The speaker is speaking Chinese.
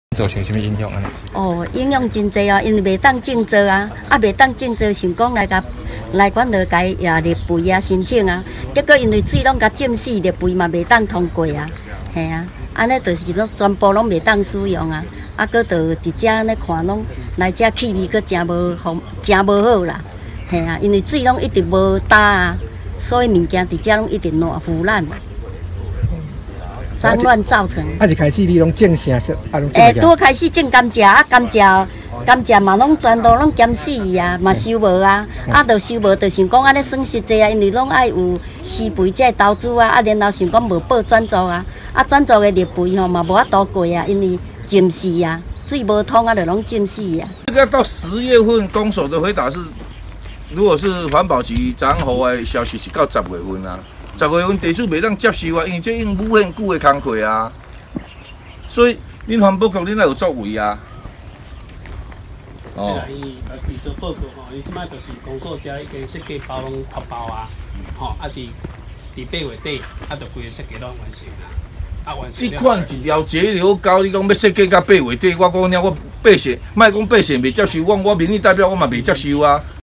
造成什么影响啊？ 哦，影响真济啊，因为袂当种植啊，袂当种植，想讲来管落该立肥啊申请啊，结果因为水拢甲浸死，立肥嘛袂当通过啊，嘿啊，安尼就是说全部拢袂当使用啊，搁就伫遮安尼看拢来遮气味搁真无好啦，嘿啊，因为水拢一直无干啊，所以物件伫遮拢一直烂腐烂。 脏乱造成。 一开始你拢种啥说？ 拄开始种甘蔗，甘蔗嘛拢全都拢减死去啊，嘛收无啊，就收无，就想讲安尼损失济啊，因为拢爱有施肥才会投资啊，然后想讲无报转租啊，转租的立肥吼嘛无法度过啊，因为浸死啊，水无通就拢浸死啊。 这个到10月份，公所的回答是，如果是环保局昨予的消息是到10月份啊。 10月份地主袂当接受啊，因为这已经无限久的工课啊，所以恁环保局恁要有作为啊。 哦。伊做报告吼，伊即摆就是公所遮已经设计包拢发包啊，吼，伫8月底，就规个设计拢完成啦。完成。这款一条节流沟，你讲要设计到8月底，我讲了，我百姓，莫讲百姓袂接受，我民意代表我嘛袂接受啊。